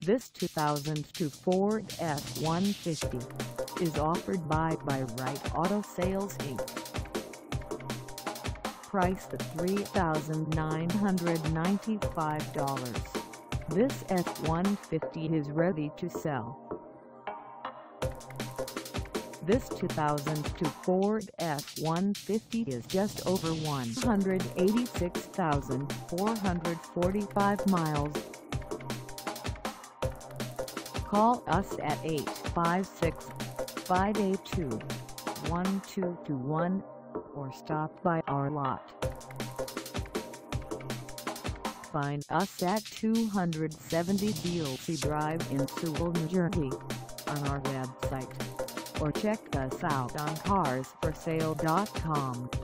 This 2002 Ford F150 is offered by Rite Auto Sales Inc. Priced at $3,995, this F-150 is ready to sell. This 2002 Ford F-150 is just over 186,445 miles. Call us at 856-582-1221 or stop by our lot. Find us at 270 Delsea Drive in Sewell, New Jersey, on our website, or check us out on carsforsale.com.